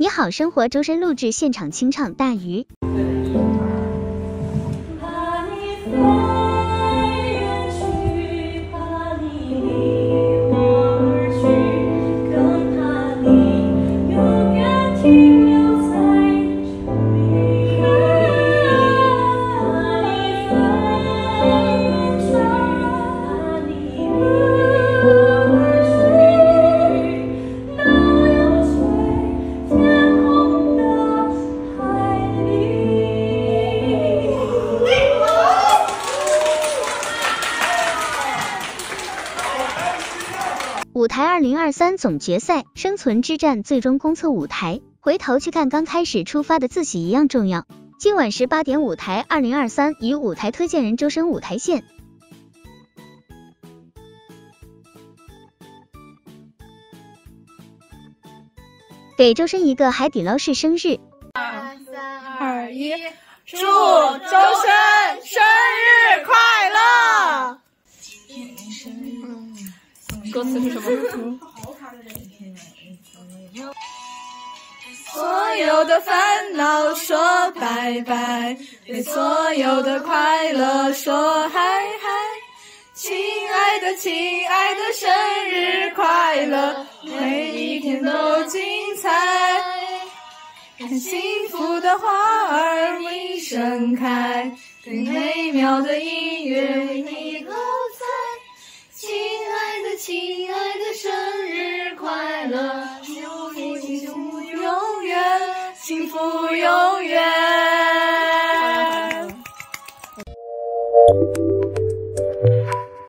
你好生活周深录制现场清唱《大鱼》。舞台2023总决赛生存之战最终公测舞台，回头去看刚开始出发的自己一样重要。今晚18点舞台2023与舞台推荐人周深舞台见。给周深一个海底捞式生日。 3、2、1，祝周深生日快乐！歌词是什么？所有的烦恼说拜拜，对所有的快乐说嗨嗨。亲爱的，亲爱的，生日快乐，每一天都精彩。看幸福的花儿为盛开，对美妙的音乐为你喝彩。亲爱的，亲爱的，生日快乐！